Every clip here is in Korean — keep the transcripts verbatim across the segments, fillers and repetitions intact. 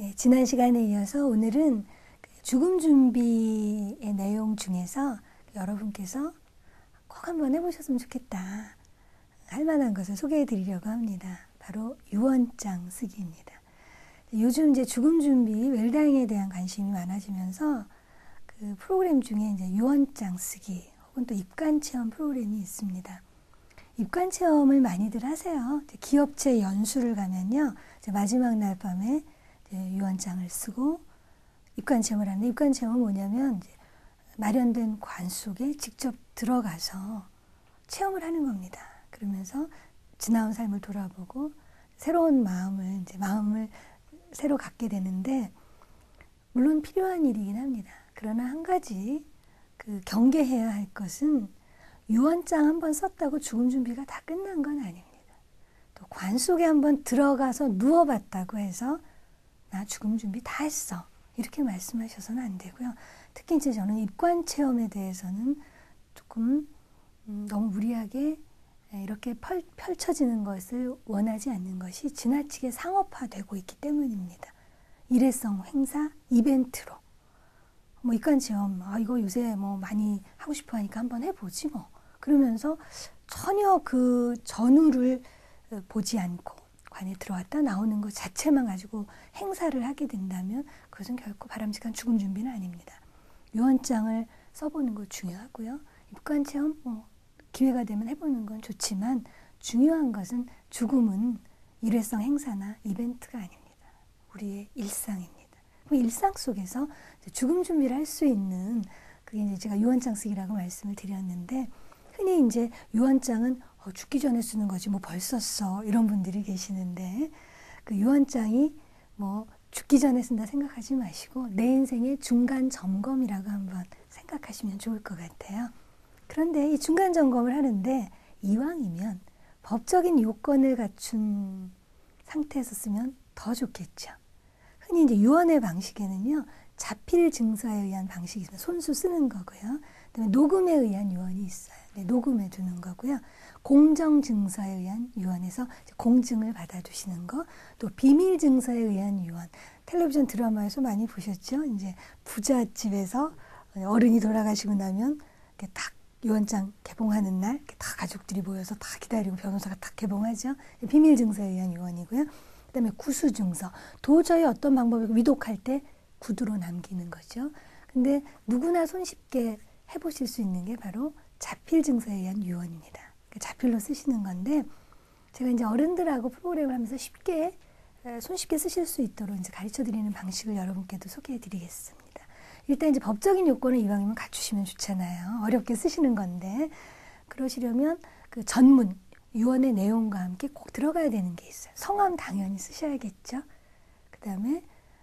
네, 지난 시간에 이어서 오늘은 죽음 준비의 내용 중에서 여러분께서 꼭 한번 해보셨으면 좋겠다 할 만한 것을 소개해 드리려고 합니다. 바로 유언장 쓰기입니다. 요즘 이제 죽음 준비 웰다잉에 대한 관심이 많아지면서 그 프로그램 중에 이제 유언장 쓰기 혹은 또 입관 체험 프로그램이 있습니다. 입관 체험을 많이들 하세요. 기업체 연수를 가면요, 이제 마지막 날 밤에 유언장을 쓰고 입관 체험을 하는데, 입관 체험은 뭐냐면 이제 마련된 관 속에 직접 들어가서 체험을 하는 겁니다. 그러면서 지나온 삶을 돌아보고 새로운 마음을 이제 마음을 새로 갖게 되는데, 물론 필요한 일이긴 합니다. 그러나 한 가지 그 경계해야 할 것은 유언장 한번 썼다고 죽음 준비가 다 끝난 건 아닙니다. 또 관 속에 한번 들어가서 누워봤다고 해서 나 죽음 준비 다 했어 이렇게 말씀하셔서는 안 되고요. 특히 이제 저는 입관 체험에 대해서는 조금 음, 너무 무리하게 이렇게 펼, 펼쳐지는 것을 원하지 않는 것이 지나치게 상업화되고 있기 때문입니다. 일회성 행사, 이벤트로 뭐 입관 체험, 아 이거 요새 뭐 많이 하고 싶어 하니까 한번 해보지 뭐, 그러면서 전혀 그 전후를 보지 않고 관에 들어왔다 나오는 것 자체만 가지고 행사를 하게 된다면 그것은 결코 바람직한 죽음 준비는 아닙니다. 유언장을 써보는 거 중요하고요. 입관 체험 뭐 기회가 되면 해보는 건 좋지만 중요한 것은 죽음은 일회성 행사나 이벤트가 아닙니다. 우리의 일상입니다. 그 일상 속에서 죽음 준비를 할 수 있는, 그게 이제 제가 유언장 쓰기라고 말씀을 드렸는데, 흔히 이제 유언장은 어, 죽기 전에 쓰는 거지 뭐 벌써 써 이런 분들이 계시는데, 그 유언장이 뭐 죽기 전에 쓴다 생각하지 마시고 내 인생의 중간 점검이라고 한번 생각하시면 좋을 것 같아요. 그런데 이 중간 점검을 하는데 이왕이면 법적인 요건을 갖춘 상태에서 쓰면 더 좋겠죠. 흔히 이제 유언의 방식에는요, 자필 증서에 의한 방식이 있습니다. 손수 쓰는 거고요. 그다음에 녹음에 의한 유언이 있어요. 네, 녹음해 두는 거고요. 공정 증서에 의한 유언에서 공증을 받아두시는 거, 또 비밀 증서에 의한 유언. 텔레비전 드라마에서 많이 보셨죠? 이제 부잣집에서 어른이 돌아가시고 나면 이렇게 딱 유언장 개봉하는 날 이렇게 다 가족들이 모여서 다 기다리고 변호사가 딱 개봉하죠. 비밀 증서에 의한 유언이고요. 그다음에 구수 증서. 도저히 어떤 방법이고 위독할 때 구두로 남기는 거죠. 근데 누구나 손쉽게 해보실 수 있는 게 바로 자필 증서에 의한 유언입니다. 자필로 쓰시는 건데, 제가 이제 어른들하고 프로그램을 하면서 쉽게 손쉽게 쓰실 수 있도록 이제 가르쳐 드리는 방식을 여러분께도 소개해 드리겠습니다. 일단 이제 법적인 요건을 이왕이면 갖추시면 좋잖아요. 어렵게 쓰시는 건데, 그러시려면 그 전문 유언의 내용과 함께 꼭 들어가야 되는 게 있어요. 성함 당연히 쓰셔야겠죠. 그 다음에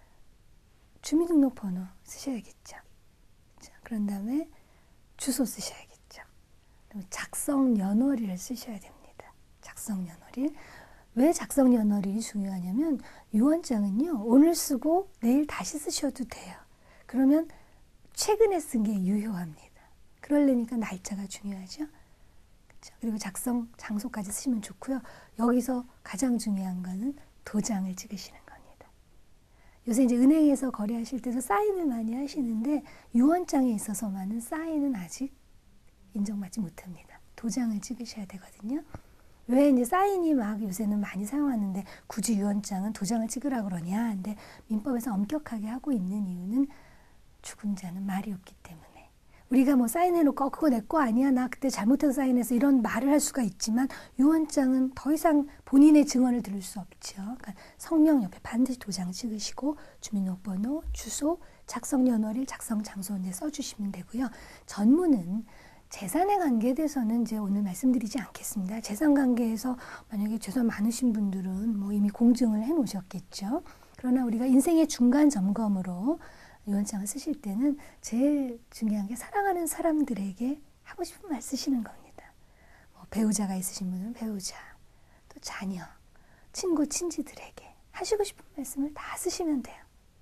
주민등록번호 쓰셔야겠죠. 그런 다음에 주소 쓰셔야겠죠. 그다음에 작성 연월일을 쓰셔야 됩니다. 작성 연월일. 왜 작성 연월일이 중요하냐면 유언장은요, 오늘 쓰고 내일 다시 쓰셔도 돼요. 그러면 최근에 쓴 게 유효합니다. 그러려니까 날짜가 중요하죠. 그렇죠? 그리고 작성 장소까지 쓰시면 좋고요. 여기서 가장 중요한 거는 도장을 찍으시는 겁니다. 요새 이제 은행에서 거래하실 때도 사인을 많이 하시는데 유언장에 있어서만은 사인은 아직 인정받지 못합니다. 도장을 찍으셔야 되거든요. 왜 이제 사인이 막 요새는 많이 사용하는데 굳이 유언장은 도장을 찍으라고 그러냐? 근데 민법에서 엄격하게 하고 있는 이유는 죽은 자는 말이 없기 때문에. 우리가 뭐 사인해놓고 어, 그거 내 거 아니야, 나 그때 잘못해서 사인해서 이런 말을 할 수가 있지만 유언장은 더 이상 본인의 증언을 들을 수 없죠. 그러니까 성명 옆에 반드시 도장 찍으시고 주민등록번호, 주소, 작성 연월일, 작성 장소 이제 써주시면 되고요. 전문은 재산에 관계돼서는 이제 오늘 말씀드리지 않겠습니다. 재산 관계에서 만약에 재산 많으신 분들은 뭐 이미 공증을 해놓으셨겠죠. 그러나 우리가 인생의 중간 점검으로 유언장을 쓰실 때는 제일 중요한 게 사랑하는 사람들에게 하고 싶은 말 쓰시는 겁니다. 뭐 배우자가 있으신 분은 배우자, 또 자녀, 친구, 친지들에게 하시고 싶은 말씀을 다 쓰시면 돼요.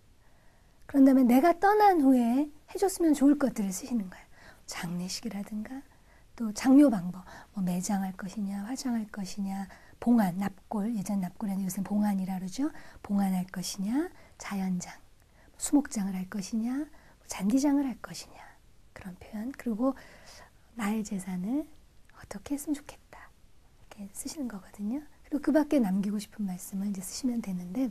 그런 다음에 내가 떠난 후에 해줬으면 좋을 것들을 쓰시는 거예요. 장례식이라든가 또 장묘 방법, 뭐 매장할 것이냐, 화장할 것이냐, 봉안, 납골, 예전 납골에는 요새 봉안이라 그러죠. 봉안할 것이냐, 자연장, 수목장을 할 것이냐, 잔디장을 할 것이냐, 그런 표현. 그리고 나의 재산을 어떻게 했으면 좋겠다, 이렇게 쓰시는 거거든요. 그리고 그 밖에 남기고 싶은 말씀을 이제 쓰시면 되는데,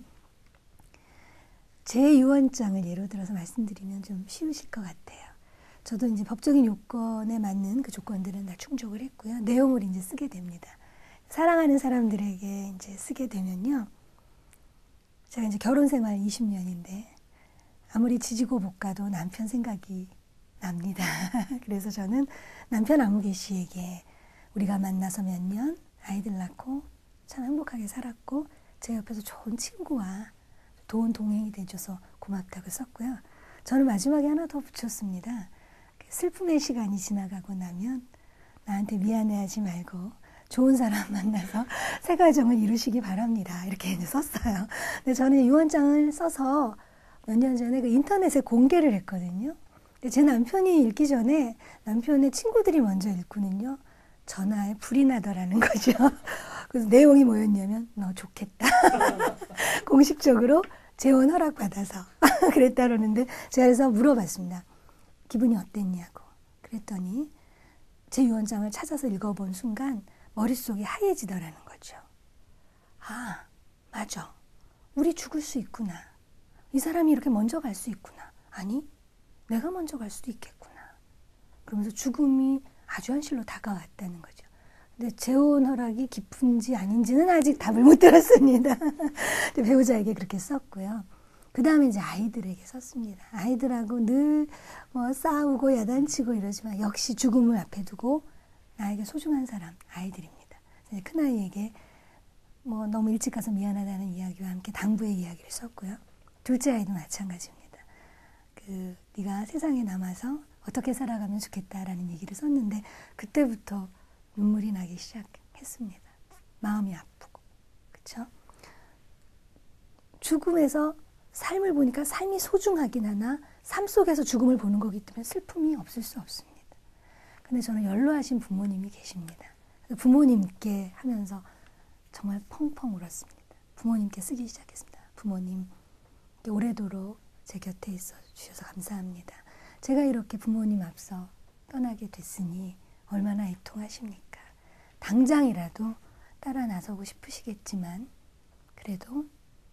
제 유언장을 예로 들어서 말씀드리면 좀 쉬우실 것 같아요. 저도 이제 법적인 요건에 맞는 그 조건들은 다 충족을 했고요. 내용을 이제 쓰게 됩니다. 사랑하는 사람들에게 이제 쓰게 되면요. 제가 이제 결혼 생활 이십 년인데 아무리 지지고 볶아도 남편 생각이 납니다. 그래서 저는 남편 아무개 씨에게 우리가 만나서 몇 년 아이들 낳고 참 행복하게 살았고 제 옆에서 좋은 친구와 좋은 동행이 돼줘서 고맙다고 썼고요. 저는 마지막에 하나 더 붙였습니다. 슬픔의 시간이 지나가고 나면 나한테 미안해하지 말고 좋은 사람 만나서 새 가정을 이루시기 바랍니다. 이렇게 이제 썼어요. 근데 저는 유언장을 써서 몇 년 전에 그 인터넷에 공개를 했거든요. 근데 제 남편이 읽기 전에 남편의 친구들이 먼저 읽고는요. 전화에 불이 나더라는 거죠. 그래서 내용이 뭐였냐면 너 좋겠다. 공식적으로 재혼 허락 받아서 그랬다 그러는데 제가 그래서 물어봤습니다. 기분이 어땠냐고. 그랬더니 제 유언장을 찾아서 읽어본 순간 머릿속이 하얘지더라는 거죠. 아, 맞아. 우리 죽을 수 있구나. 이 사람이 이렇게 먼저 갈 수 있구나. 아니, 내가 먼저 갈 수도 있겠구나. 그러면서 죽음이 아주 현실로 다가왔다는 거죠. 근데 재혼 허락이 깊은지 아닌지는 아직 답을 못 들었습니다. 배우자에게 그렇게 썼고요. 그 다음에 이제 아이들에게 썼습니다. 아이들하고 늘 뭐 싸우고 야단치고 이러지만 역시 죽음을 앞에 두고 나에게 소중한 사람, 아이들입니다. 큰아이에게 뭐 너무 일찍 가서 미안하다는 이야기와 함께 당부의 이야기를 썼고요. 둘째 아이도 마찬가지입니다. 그 네가 세상에 남아서 어떻게 살아가면 좋겠다라는 얘기를 썼는데 그때부터 눈물이 나기 시작했습니다. 마음이 아프고. 그렇죠? 죽음에서 삶을 보니까 삶이 소중하긴 하나 삶 속에서 죽음을 보는 거기 때문에 슬픔이 없을 수 없습니다. 근데 저는 연로하신 부모님이 계십니다. 부모님께 하면서 정말 펑펑 울었습니다. 부모님께 쓰기 시작했습니다. 부모님, 오래도록 제 곁에 있어 주셔서 감사합니다. 제가 이렇게 부모님 앞서 떠나게 됐으니 얼마나 애통하십니까? 당장이라도 따라 나서고 싶으시겠지만 그래도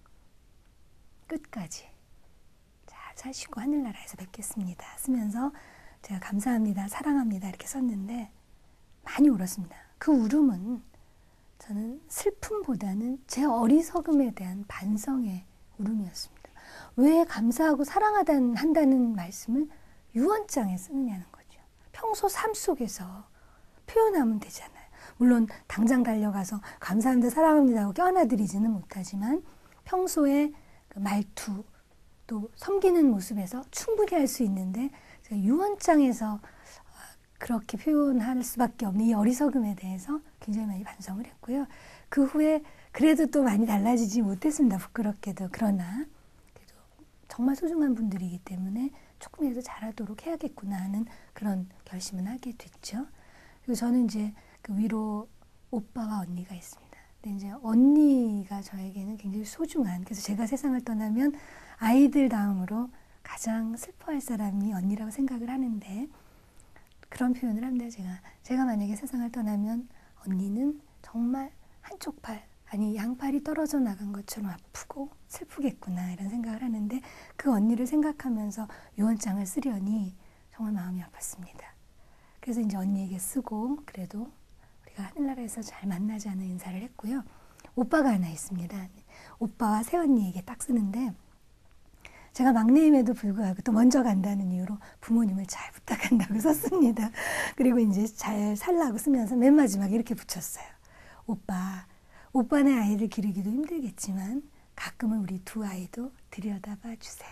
끝까지 잘 사시고 하늘나라에서 뵙겠습니다. 쓰면서 제가 감사합니다, 사랑합니다 이렇게 썼는데 많이 울었습니다. 그 울음은 저는 슬픔보다는 제 어리석음에 대한 반성의 울음이었습니다. 왜 감사하고 사랑한다는 말씀을 유언장에 쓰느냐는 거죠. 평소 삶 속에서 표현하면 되잖아요. 물론 당장 달려가서 감사합니다, 사랑합니다 하고 껴안아드리지는 못하지만 평소에 그 말투 또 섬기는 모습에서 충분히 할 수 있는데 제가 유언장에서 그렇게 표현할 수밖에 없는 이 어리석음에 대해서 굉장히 많이 반성을 했고요. 그 후에 그래도 또 많이 달라지지 못했습니다. 부끄럽게도. 그러나 그래도 정말 소중한 분들이기 때문에 조금이라도 잘하도록 해야겠구나 하는 그런 결심은 하게 됐죠. 그리고 저는 이제 그 위로 오빠와 언니가 있습니다. 근데 이제 언니가 저에게는 굉장히 소중한, 그래서 제가 세상을 떠나면 아이들 다음으로 가장 슬퍼할 사람이 언니라고 생각을 하는데 그런 표현을 합니다. 제가 제가 만약에 세상을 떠나면 언니는 정말 한쪽 팔, 아니 양팔이 떨어져 나간 것처럼 아프고 슬프겠구나 이런 생각을 하는데 그 언니를 생각하면서 유언장을 쓰려니 정말 마음이 아팠습니다. 그래서 이제 언니에게 쓰고 그래도 우리가 하늘나라에서 잘 만나자는 인사를 했고요. 오빠가 하나 있습니다. 오빠와 새언니에게 딱 쓰는데 제가 막내임에도 불구하고 또 먼저 간다는 이유로 부모님을 잘 부탁한다고 썼습니다. 그리고 이제 잘 살라고 쓰면서 맨 마지막에 이렇게 붙였어요. 오빠, 오빠네 아이들 기르기도 힘들겠지만 가끔은 우리 두 아이도 들여다봐 주세요.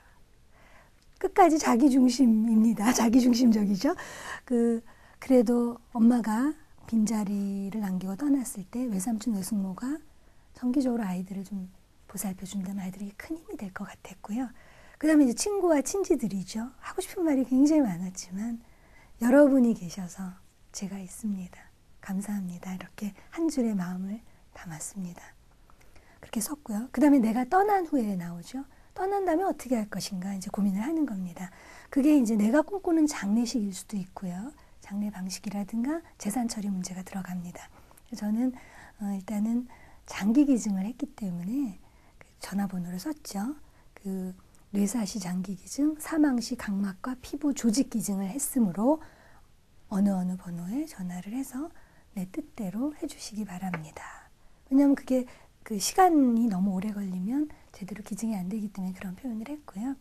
끝까지 자기중심입니다. 자기중심적이죠. 그, 그래도 엄마가 빈자리를 남기고 떠났을 때 외삼촌, 외숙모가 정기적으로 아이들을 좀 보살펴준다면 아이들에게 큰 힘이 될 것 같았고요. 그 다음에 이제 친구와 친지들이죠. 하고 싶은 말이 굉장히 많았지만 여러분이 계셔서 제가 있습니다. 감사합니다. 이렇게 한 줄의 마음을 담았습니다. 그렇게 썼고요. 그 다음에 내가 떠난 후에 나오죠. 떠난다면 어떻게 할 것인가 이제 고민을 하는 겁니다. 그게 이제 내가 꿈꾸는 장례식일 수도 있고요. 장례 방식이라든가 재산 처리 문제가 들어갑니다. 저는 어 일단은 장기 기증을 했기 때문에 그 전화번호를 썼죠. 그 뇌사시 장기 기증, 사망 시 각막과 피부 조직 기증을 했으므로 어느 어느 번호에 전화를 해서 내 뜻대로 해주시기 바랍니다. 왜냐하면 그게 그 시간이 너무 오래 걸리면 제대로 기증이 안 되기 때문에 그런 표현을 했고요.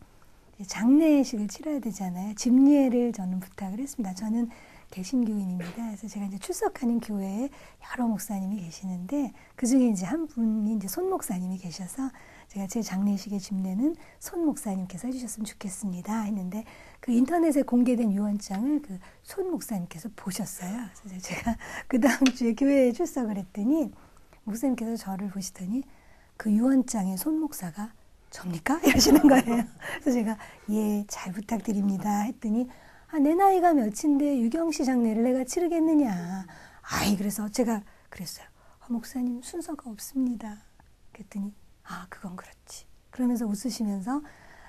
장례식을 치러야 되잖아요. 집례를 저는 부탁을 했습니다. 저는 개신교인입니다. 그래서 제가 이제 출석하는 교회에 여러 목사님이 계시는데 그 중에 이제 한 분이 이제 손 목사님이 계셔서 제가 제 장례식의 집례는 손 목사님께서 해주셨으면 좋겠습니다 했는데 그 인터넷에 공개된 유언장을 그 손 목사님께서 보셨어요. 그래서 제가 그 다음 주에 교회에 출석을 했더니 목사님께서 저를 보시더니 그 유언장의 손 목사가 접니까? 이러시는 거예요. 그래서 제가 예, 잘 부탁드립니다 했더니 아, 내 나이가 몇인데 유경씨 장례를 내가 치르겠느냐. 아이, 그래서 제가 그랬어요. 아, 목사님 순서가 없습니다. 그랬더니 아, 그건 그렇지. 그러면서 웃으시면서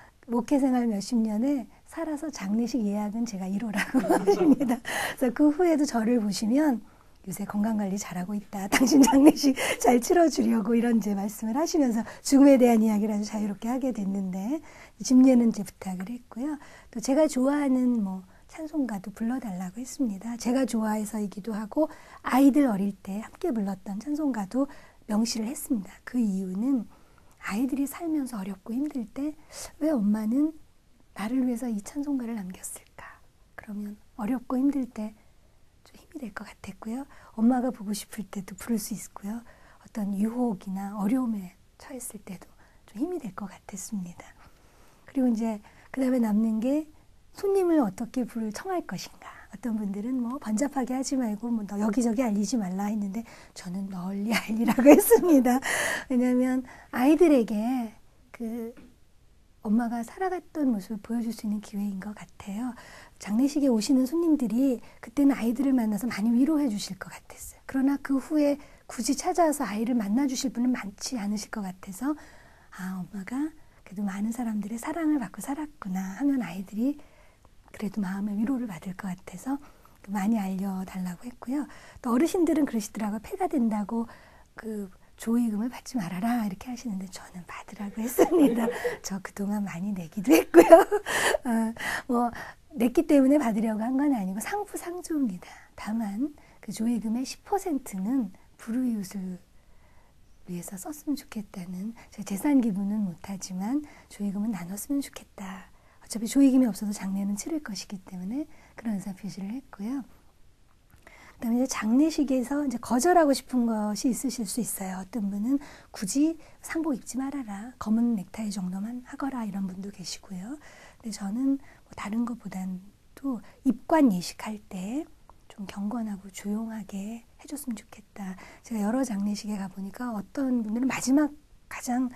목회생활 몇십 년에 살아서 장례식 예약은 제가 이뤄라고 하십니다. 그래서 그 후에도 저를 보시면 요새 건강관리 잘하고 있다. 당신 장례식 잘 치러주려고 이런 제 말씀을 하시면서 죽음에 대한 이야기를 아주 자유롭게 하게 됐는데 집례는 이제 부탁을 했고요. 또 제가 좋아하는 뭐 찬송가도 불러달라고 했습니다. 제가 좋아해서이기도 하고 아이들 어릴 때 함께 불렀던 찬송가도 명시를 했습니다. 그 이유는 아이들이 살면서 어렵고 힘들 때 왜 엄마는 나를 위해서 이 찬송가를 남겼을까? 그러면 어렵고 힘들 때 좀 힘이 될 것 같았고요. 엄마가 보고 싶을 때도 부를 수 있고요. 어떤 유혹이나 어려움에 처했을 때도 좀 힘이 될 것 같았습니다. 그리고 이제 그 다음에 남는 게 손님을 어떻게 부를 청할 것인가. 어떤 분들은 뭐 번잡하게 하지 말고 뭐 여기저기 알리지 말라 했는데 저는 널리 알리라고 했습니다. 왜냐하면 아이들에게 그 엄마가 살아갔던 모습을 보여줄 수 있는 기회인 것 같아요. 장례식에 오시는 손님들이 그때는 아이들을 만나서 많이 위로해 주실 것 같았어요. 그러나 그 후에 굳이 찾아와서 아이를 만나 주실 분은 많지 않으실 것 같아서 아, 엄마가 그래도 많은 사람들의 사랑을 받고 살았구나 하면 아이들이 그래도 마음의 위로를 받을 것 같아서 많이 알려달라고 했고요. 또 어르신들은 그러시더라고요. 폐가 된다고 그 조의금을 받지 말아라 이렇게 하시는데 저는 받으라고 했습니다. 저 그동안 많이 내기도 했고요. 어, 뭐 냈기 때문에 받으려고 한 건 아니고 상부상조입니다. 다만 그 조의금의 십 퍼센트는 불우이웃을 위해서 썼으면 좋겠다는 제가 재산 기부는 못하지만 조의금은 나눴으면 좋겠다. 어차피 조의금이 없어도 장례는 치를 것이기 때문에 그런 의사 표시를 했고요. 그다음에 이제 장례식에서 이제 거절하고 싶은 것이 있으실 수 있어요. 어떤 분은 굳이 상복 입지 말아라, 검은 넥타이 정도만 하거라 이런 분도 계시고요. 근데 저는 뭐 다른 것보다도 입관 예식할 때 좀 경건하고 조용하게 해줬으면 좋겠다. 제가 여러 장례식에 가보니까 어떤 분들은 마지막 가장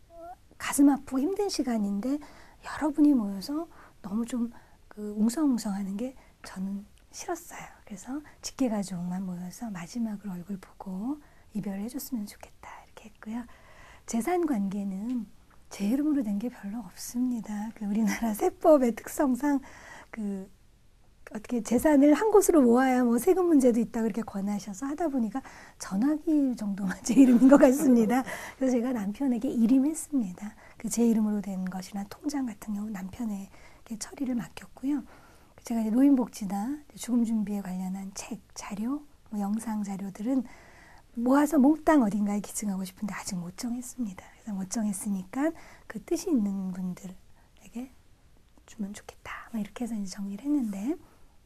가슴 아프고 힘든 시간인데 여러분이 모여서 너무 좀 그 웅성웅성하는 게 저는 싫었어요. 그래서 직계가족만 모여서 마지막으로 얼굴 보고 이별을 해줬으면 좋겠다 이렇게 했고요. 재산 관계는 제 이름으로 된 게 별로 없습니다. 그 우리나라 세법의 특성상 그 어떻게 재산을 한 곳으로 모아야 뭐 세금 문제도 있다 그렇게 권하셔서 하다 보니까 전화기 정도만 제 이름인 것 같습니다. 그래서 제가 남편에게 일임했습니다. 그 제 이름으로 된 것이나 통장 같은 경우 남편에게 처리를 맡겼고요. 제가 이제 노인복지나 죽음 준비에 관련한 책, 자료, 뭐 영상 자료들은 모아서 몽땅 어딘가에 기증하고 싶은데 아직 못 정했습니다. 그래서 못 정했으니까 그 뜻이 있는 분들에게 주면 좋겠다. 뭐 이렇게 해서 이제 정리를 했는데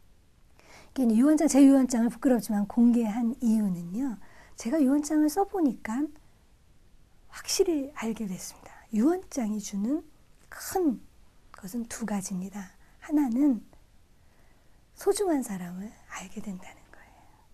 이게 이제 유언장, 제 유언장을 부끄럽지만 공개한 이유는요. 제가 유언장을 써보니까 확실히 알게 됐습니다. 유언장이 주는 큰 것은 두 가지입니다. 하나는 소중한 사람을 알게 된다는 거예요.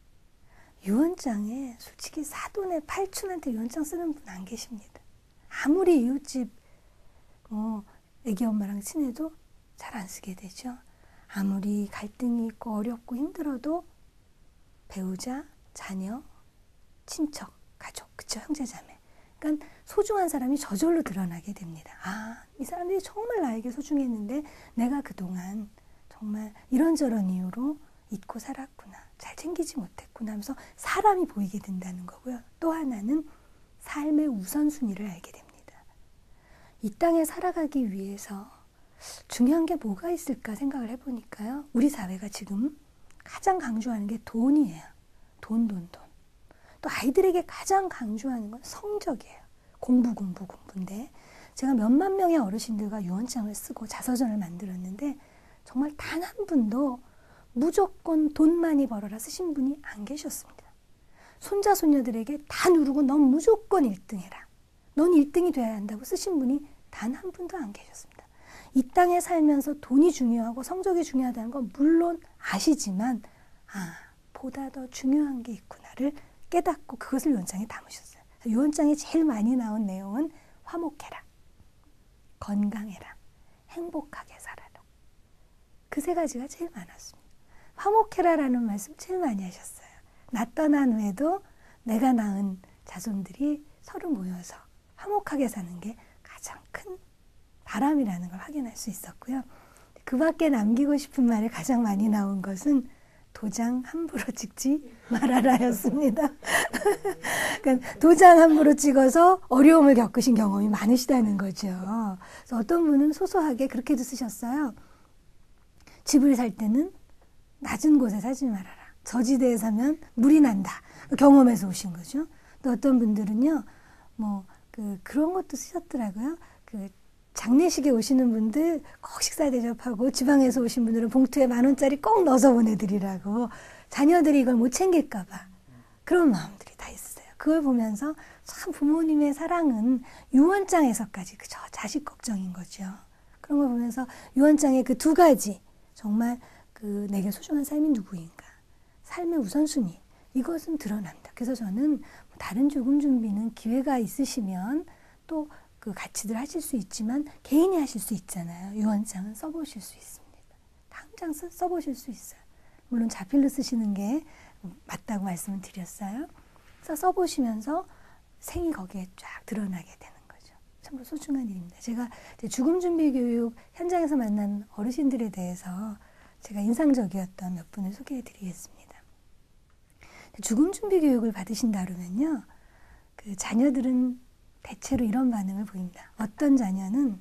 유언장에 솔직히 사돈의 팔촌한테 유언장 쓰는 분 안 계십니다. 아무리 이웃집 뭐 애기 엄마랑 친해도 잘 안 쓰게 되죠. 아무리 갈등이 있고 어렵고 힘들어도 배우자, 자녀, 친척, 가족, 그쵸? 형제자매. 그러니까 보니까 소중한 사람이 저절로 드러나게 됩니다. 아, 이 사람들이 정말 나에게 소중했는데 내가 그동안 정말 이런저런 이유로 잊고 살았구나. 잘 챙기지 못했구나 하면서 사람이 보이게 된다는 거고요. 또 하나는 삶의 우선순위를 알게 됩니다. 이 땅에 살아가기 위해서 중요한 게 뭐가 있을까 생각을 해보니까요. 우리 사회가 지금 가장 강조하는 게 돈이에요. 돈, 돈, 돈. 또 아이들에게 가장 강조하는 건 성적이에요. 공부, 공부, 공부인데 제가 몇만 명의 어르신들과 유언장을 쓰고 자서전을 만들었는데 정말 단 한 분도 무조건 돈 많이 벌어라 쓰신 분이 안 계셨습니다. 손자, 손녀들에게 다 누르고 넌 무조건 일 등 해라. 넌 일 등이 돼야 한다고 쓰신 분이 단 한 분도 안 계셨습니다. 이 땅에 살면서 돈이 중요하고 성적이 중요하다는 건 물론 아시지만 아, 보다 더 중요한 게 있구나를 깨닫고 그것을 유언장에 담으셨어요. 유언장에 제일 많이 나온 내용은 화목해라, 건강해라, 행복하게 살아라. 그 세 가지가 제일 많았습니다. 화목해라라는 말씀 제일 많이 하셨어요. 나 떠난 후에도 내가 낳은 자손들이 서로 모여서 화목하게 사는 게 가장 큰 바람이라는 걸 확인할 수 있었고요. 그 밖에 남기고 싶은 말이 가장 많이 나온 것은 도장 함부로 찍지 말아라였습니다. 그러니까 도장 함부로 찍어서 어려움을 겪으신 경험이 많으시다는 거죠. 그래서 어떤 분은 소소하게 그렇게도 쓰셨어요. 집을 살 때는 낮은 곳에 사지 말아라. 저지대에 사면 물이 난다. 경험에서 오신 거죠. 또 어떤 분들은요, 뭐, 그, 그런 것도 쓰셨더라고요. 그, 장례식에 오시는 분들 꼭 식사 대접하고 지방에서 오신 분들은 봉투에 만 원짜리 꼭 넣어서 보내드리라고 자녀들이 이걸 못 챙길까봐 그런 마음들이 다 있어요. 그걸 보면서 참 부모님의 사랑은 유언장에서까지 그저 자식 걱정인 거죠. 그런 걸 보면서 유언장의 그 두 가지 정말 그 내게 소중한 삶이 누구인가, 삶의 우선순위 이것은 드러납니다. 그래서 저는 다른 죽음 준비는 기회가 있으시면 또 그 같이들 하실 수 있지만 개인이 하실 수 있잖아요. 유언장은 써보실 수 있습니다. 당장 써, 써보실 수 있어요. 물론 자필로 쓰시는 게 맞다고 말씀을 드렸어요. 그래서 써보시면서 생이 거기에 쫙 드러나게 되는 거죠. 참으로 소중한 일입니다. 제가 죽음 준비 교육 현장에서 만난 어르신들에 대해서 제가 인상적이었던 몇 분을 소개해 드리겠습니다. 죽음 준비 교육을 받으신다 그러면요. 그 자녀들은 대체로 이런 반응을 보입니다. 어떤 자녀는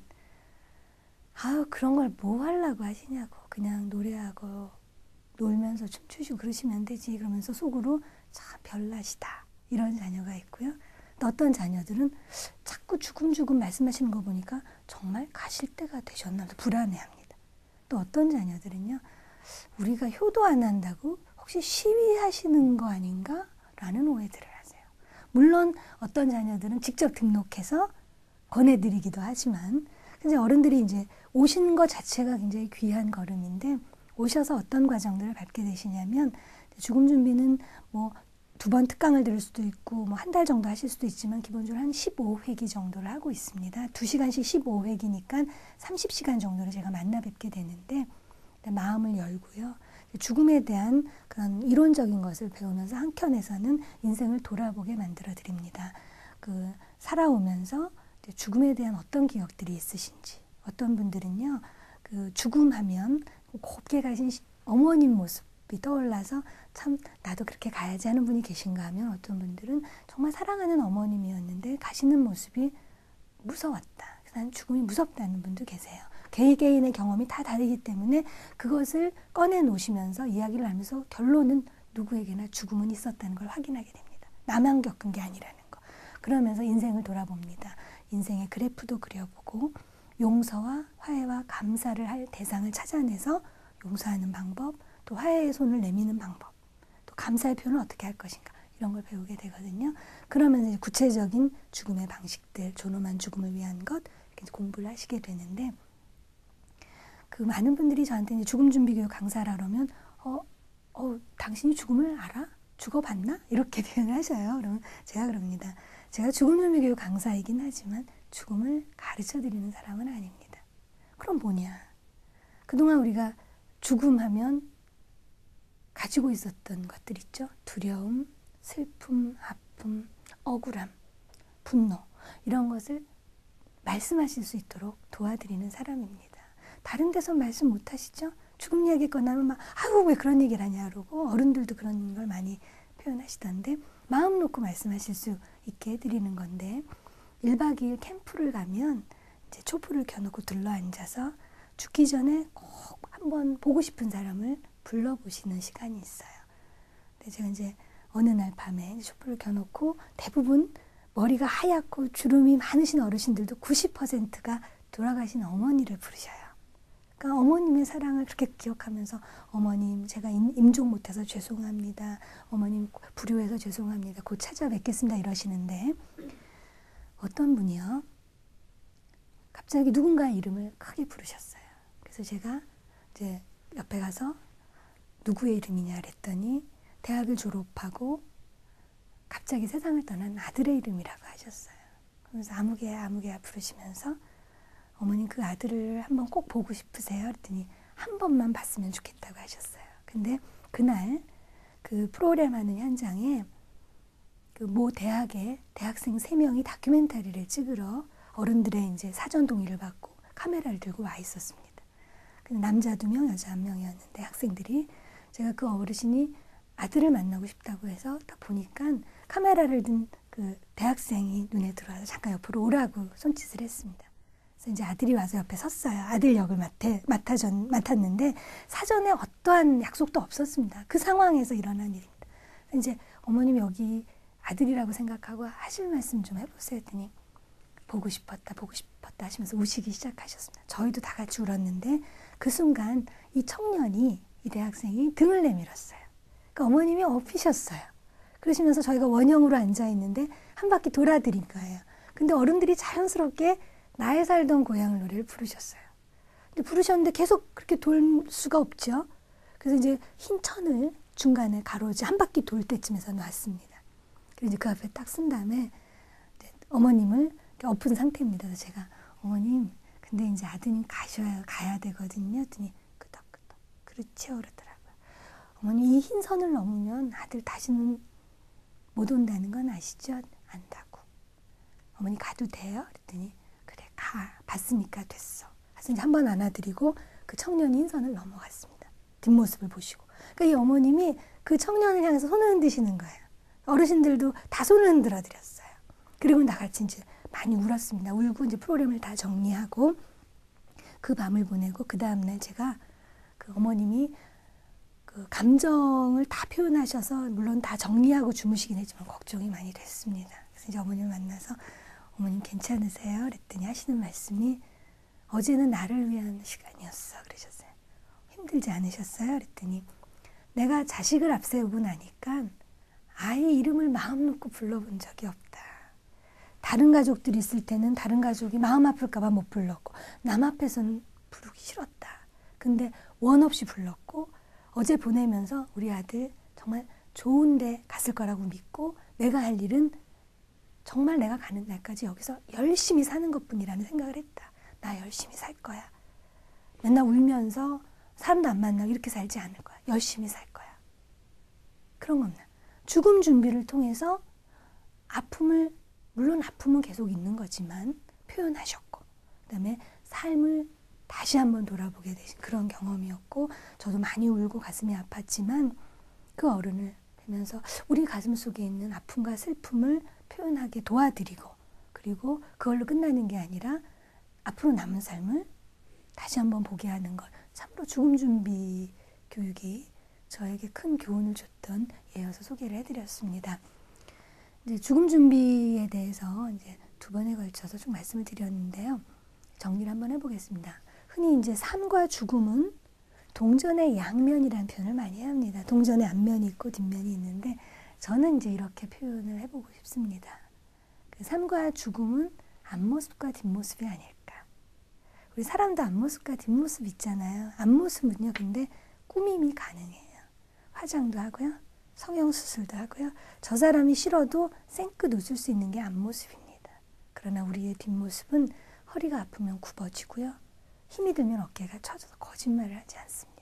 아유 그런 걸 뭐 하려고 하시냐고 그냥 노래하고 놀면서 춤추시고 그러시면 되지 그러면서 속으로 참 별나시다 이런 자녀가 있고요. 또 어떤 자녀들은 자꾸 죽음죽음 말씀하시는 거 보니까 정말 가실 때가 되셨나 불안해합니다. 또 어떤 자녀들은요. 우리가 효도 안 한다고 혹시 시위하시는 거 아닌가? 라는 오해들을 하세요. 물론 어떤 자녀들은 직접 등록해서 권해드리기도 하지만 이제 어른들이 이제 오시는 것 자체가 굉장히 귀한 걸음인데 오셔서 어떤 과정들을 밟게 되시냐면 죽음 준비는 뭐 두 번 특강을 들을 수도 있고 뭐 한 달 정도 하실 수도 있지만 기본적으로 한 십오 회기 정도를 하고 있습니다. 두 시간씩 십오 회기니까 삼십 시간 정도를 제가 만나 뵙게 되는데 마음을 열고요. 죽음에 대한 그런 이론적인 것을 배우면서 한켠에서는 인생을 돌아보게 만들어 드립니다. 그 살아오면서 죽음에 대한 어떤 기억들이 있으신지 어떤 분들은요. 그 죽음하면 곱게 가신 어머님 모습이 떠올라서 참 나도 그렇게 가야지 하는 분이 계신가 하면 어떤 분들은 정말 사랑하는 어머님이었는데 가시는 모습이 무서웠다. 난 죽음이 무섭다는 분도 계세요. 개개인의 경험이 다 다르기 때문에 그것을 꺼내놓으시면서 이야기를 하면서 결론은 누구에게나 죽음은 있었다는 걸 확인하게 됩니다. 나만 겪은 게 아니라는 거. 그러면서 인생을 돌아봅니다. 인생의 그래프도 그려보고 용서와 화해와 감사를 할 대상을 찾아내서 용서하는 방법, 또 화해의 손을 내미는 방법, 또 감사의 표현을 어떻게 할 것인가 이런 걸 배우게 되거든요. 그러면서 이제 구체적인 죽음의 방식들, 존엄한 죽음을 위한 것 이렇게 공부를 하시게 되는데 그 많은 분들이 저한테 이제 죽음 준비 교육 강사를 하려면 어, 어, 당신이 죽음을 알아? 죽어봤나? 이렇게 표현을 하셔요. 그러면 제가 그럽니다. 제가 죽음 준비 교육 강사이긴 하지만 죽음을 가르쳐 드리는 사람은 아닙니다. 그럼 뭐냐? 그동안 우리가 죽음하면 가지고 있었던 것들 있죠. 두려움, 슬픔, 아픔, 억울함, 분노. 이런 것을 말씀하실 수 있도록 도와드리는 사람입니다. 다른 데서 말씀 못 하시죠? 죽음 이야기 꺼내면 막 아이고 왜 그런 얘기를 하냐 그러고 어른들도 그런 걸 많이 표현하시던데 마음 놓고 말씀하실 수 있게 해드리는 건데 일 박 이 일 캠프를 가면 이제 촛불을 켜놓고 둘러앉아서 죽기 전에 꼭 한번 보고 싶은 사람을 불러보시는 시간이 있어요. 근데 제가 이제 어느 날 밤에 촛불을 켜놓고 대부분 머리가 하얗고 주름이 많으신 어르신들도 구십 퍼센트가 돌아가신 어머니를 부르셔요. 그러니까 어머님의 사랑을 그렇게 기억하면서 어머님 제가 임종 못해서 죄송합니다. 어머님 불효해서 죄송합니다. 곧 찾아뵙겠습니다. 이러시는데 어떤 분이요. 갑자기 누군가의 이름을 크게 부르셨어요. 그래서 제가 이제 옆에 가서 누구의 이름이냐 그랬더니 대학을 졸업하고 갑자기 세상을 떠난 아들의 이름이라고 하셨어요. 그래서 아무개야 아무개야 부르시면서 어머님 그 아들을 한번 꼭 보고 싶으세요? 그랬더니 한 번만 봤으면 좋겠다고 하셨어요. 근데 그날 그 프로그램 하는 현장에 그 모 대학의 대학생 세 명이 다큐멘터리를 찍으러 어른들의 이제 사전 동의를 받고 카메라를 들고 와 있었습니다. 근데 남자 두 명, 여자 한 명이었는데 학생들이 제가 그 어르신이 아들을 만나고 싶다고 해서 딱 보니까 카메라를 든 그 대학생이 눈에 들어와서 잠깐 옆으로 오라고 손짓을 했습니다. 그래서 이제 아들이 와서 옆에 섰어요. 아들 역을 맡아, 맡아전, 맡았는데 사전에 어떠한 약속도 없었습니다. 그 상황에서 일어난 일입니다. 이제 어머님 여기 아들이라고 생각하고 하실 말씀 좀 해보세요 했더니 보고 싶었다 보고 싶었다 하시면서 우시기 시작하셨습니다. 저희도 다 같이 울었는데 그 순간 이 청년이 이 대학생이 등을 내밀었어요. 그러니까 어머님이 업히셨어요. 그러시면서 저희가 원형으로 앉아있는데 한 바퀴 돌아드린 거예요. 근데 어른들이 자연스럽게 나의 살던 고향을 노래를 부르셨어요. 근데 부르셨는데 계속 그렇게 돌 수가 없죠. 그래서 이제 흰 천을 중간에 가로지 한 바퀴 돌 때쯤에서 놨습니다. 그래서 이제 그 앞에 딱 쓴 다음에 어머님을 엎은 상태입니다. 그래서 제가 어머님 근데 이제 아드님 가셔야 가야 되거든요. 했더니 끄덕끄덕 그렇죠 그러더라고요. 어머니 이 흰 선을 넘으면 아들 다시는 못 온다는 건 아시죠? 안다고. 어머니 가도 돼요? 그랬더니 그래 가. 봤으니까 됐어. 그래서 이제 한번 안아드리고 그 청년이 흰 선을 넘어갔습니다. 뒷모습을 보시고. 그러니까 이 어머님이 그 청년을 향해서 손을 흔드시는 거예요. 어르신들도 다 손을 흔들어 드렸어요. 그리고 나같이 이제 많이 울었습니다. 울고 이제 프로그램을 다 정리하고 그 밤을 보내고 그 다음날 제가 그 어머님이 그 감정을 다 표현하셔서 물론 다 정리하고 주무시긴 했지만 걱정이 많이 됐습니다. 그래서 이제 어머님을 만나서 어머님 괜찮으세요? 그랬더니 하시는 말씀이 어제는 나를 위한 시간이었어 그러셨어요. 힘들지 않으셨어요? 그랬더니 내가 자식을 앞세우고 나니까 아이 이름을 마음 놓고 불러본 적이 없다. 다른 가족들이 있을 때는 다른 가족이 마음 아플까 봐 못 불렀고 남 앞에서는 부르기 싫었다. 근데 원 없이 불렀고 어제 보내면서 우리 아들 정말 좋은 데 갔을 거라고 믿고 내가 할 일은 정말 내가 가는 날까지 여기서 열심히 사는 것뿐이라는 생각을 했다. 나 열심히 살 거야. 맨날 울면서 사람도 안 만나고 이렇게 살지 않을 거야. 열심히 살 거야. 그런 거 없나. 죽음 준비를 통해서 아픔을 물론 아픔은 계속 있는 거지만 표현하셨고 그다음에 삶을 다시 한번 돌아보게 되신 그런 경험이었고 저도 많이 울고 가슴이 아팠지만 그 어른을 보면서 우리 가슴 속에 있는 아픔과 슬픔을 표현하게 도와드리고 그리고 그걸로 끝나는 게 아니라 앞으로 남은 삶을 다시 한번 보게 하는 것 참으로 죽음 준비 교육이 저에게 큰 교훈을 줬던 예여서 소개를 해드렸습니다. 이제 죽음 준비에 대해서 이제 두 번에 걸쳐서 좀 말씀을 드렸는데요. 정리를 한번 해보겠습니다. 흔히 이제 삶과 죽음은 동전의 양면이라는 표현을 많이 합니다. 동전의 앞면이 있고 뒷면이 있는데 저는 이제 이렇게 표현을 해보고 싶습니다. 그 삶과 죽음은 앞모습과 뒷모습이 아닐까. 우리 사람도 앞모습과 뒷모습 있잖아요. 앞모습은요, 근데 꾸밈이 가능해요. 화장도 하고요. 성형수술도 하고요. 저 사람이 싫어도 생긋 웃을 수 있는 게 앞모습입니다. 그러나 우리의 뒷모습은 허리가 아프면 굽어지고요. 힘이 들면 어깨가 처져서 거짓말을 하지 않습니다.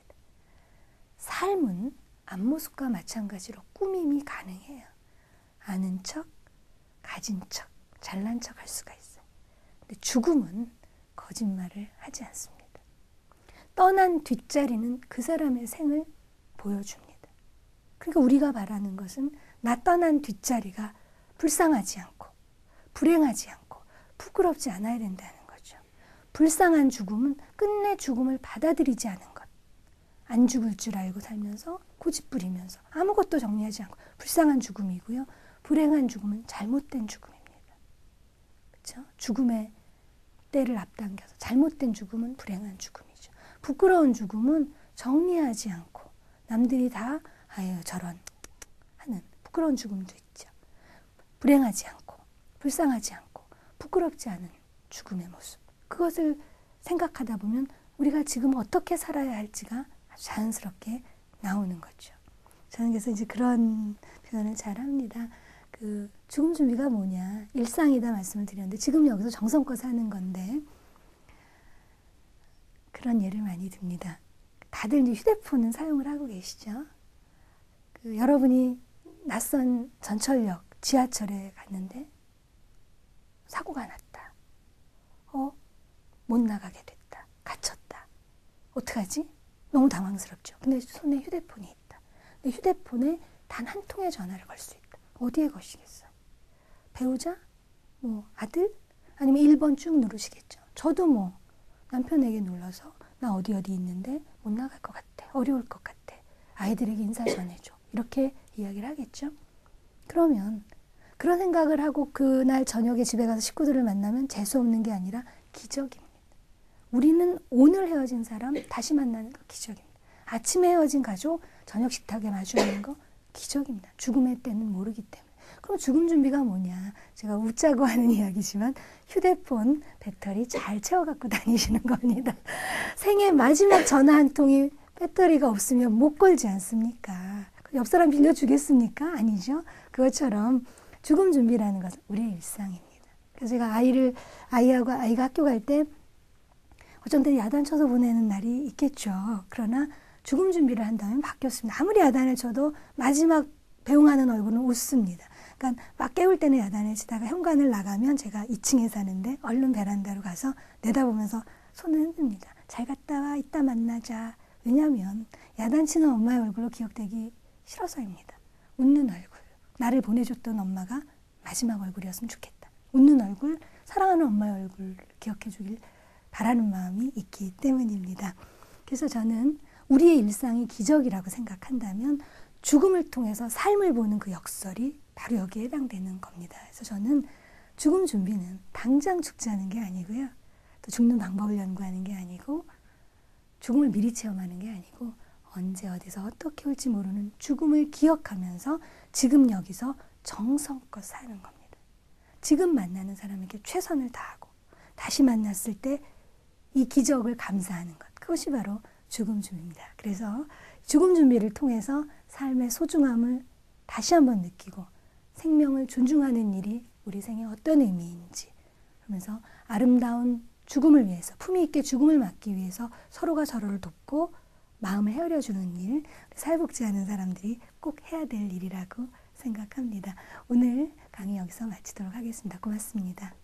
삶은 앞모습과 마찬가지로 꾸밈이 가능해요. 아는 척, 가진 척, 잘난 척할 수가 있어요. 근데 죽음은 거짓말을 하지 않습니다. 떠난 뒷자리는 그 사람의 생을 보여줍니다. 그러니까 우리가 바라는 것은 나 떠난 뒷자리가 불쌍하지 않고 불행하지 않고 부끄럽지 않아야 된다는 거죠. 불쌍한 죽음은 끝내 죽음을 받아들이지 않은 것. 안 죽을 줄 알고 살면서 고집부리면서 아무것도 정리하지 않고 불쌍한 죽음이고요. 불행한 죽음은 잘못된 죽음입니다. 그렇죠? 죽음의 때를 앞당겨서 잘못된 죽음은 불행한 죽음이죠. 부끄러운 죽음은 정리하지 않고 남들이 다 아유 저런 하는 부끄러운 죽음도 있죠. 불행하지 않고 불쌍하지 않고 부끄럽지 않은 죽음의 모습. 그것을 생각하다 보면 우리가 지금 어떻게 살아야 할지가 자연스럽게 나오는 거죠. 저는 그래서 이제 그런 표현을 잘 합니다. 그 죽음 준비가 뭐냐, 일상이다 말씀을 드렸는데 지금 여기서 정성껏 사는 건데 그런 예를 많이 듭니다. 다들 이제 휴대폰은 사용을 하고 계시죠. 그 여러분이 낯선 전철역, 지하철에 갔는데 사고가 났다. 어? 못 나가게 됐다. 갇혔다. 어떡하지? 너무 당황스럽죠. 근데 손에 휴대폰이 있다. 근데 휴대폰에 단 한 통의 전화를 걸 수 있다. 어디에 거시겠어요? 배우자? 뭐 아들? 아니면 일 번 쭉 누르시겠죠. 저도 뭐 남편에게 눌러서 나 어디 어디 있는데 못 나갈 것 같아. 어려울 것 같아. 아이들에게 인사 전해줘. 이렇게 이야기를 하겠죠. 그러면 그런 생각을 하고 그날 저녁에 집에 가서 식구들을 만나면 재수 없는 게 아니라 기적입니다. 우리는 오늘 헤어진 사람 다시 만나는 거 기적입니다. 아침에 헤어진 가족 저녁 식탁에 마주하는 거 기적입니다. 죽음의 때는 모르기 때문에. 그럼 죽음 준비가 뭐냐? 제가 웃자고 하는 이야기지만 휴대폰 배터리 잘 채워 갖고 다니시는 겁니다. 생애 마지막 전화 한 통이 배터리가 없으면 못 걸지 않습니까? 옆 사람 빌려주겠습니까? 아니죠. 그것처럼 죽음 준비라는 것은 우리의 일상입니다. 그래서 제가 아이를 아이하고 아이가 학교 갈 때 어쩐 때 야단쳐서 보내는 날이 있겠죠. 그러나 죽음 준비를 한다면 바뀌었습니다. 아무리 야단을 쳐도 마지막 배웅하는 얼굴은 웃습니다. 그러니까 막 깨울 때는 야단을 치다가 현관을 나가면 제가 이 층에 사는데 얼른 베란다로 가서 내다보면서 손을 흔듭니다. 잘 갔다 와. 이따 만나자. 왜냐하면 야단치는 엄마의 얼굴로 기억되기 싫어서입니다. 웃는 얼굴. 나를 보내줬던 엄마가 마지막 얼굴이었으면 좋겠다. 웃는 얼굴, 사랑하는 엄마의 얼굴을 기억해 주길 바라는 마음이 있기 때문입니다. 그래서 저는 우리의 일상이 기적이라고 생각한다면 죽음을 통해서 삶을 보는 그 역설이 바로 여기에 해당되는 겁니다. 그래서 저는 죽음 준비는 당장 죽지 않은 게 아니고요. 또 죽는 방법을 연구하는 게 아니고 죽음을 미리 체험하는 게 아니고 언제 어디서 어떻게 올지 모르는 죽음을 기억하면서 지금 여기서 정성껏 사는 겁니다. 지금 만나는 사람에게 최선을 다하고 다시 만났을 때 이 기적을 감사하는 것. 그것이 바로 죽음 준비입니다. 그래서 죽음 준비를 통해서 삶의 소중함을 다시 한번 느끼고 생명을 존중하는 일이 우리 생에 어떤 의미인지 그러면서 아름다운 죽음을 위해서 품위 있게 죽음을 맞기 위해서 서로가 서로를 돕고 마음을 헤아려주는 일, 사회복지하는 사람들이 꼭 해야 될 일이라고 생각합니다. 오늘 강의 여기서 마치도록 하겠습니다. 고맙습니다.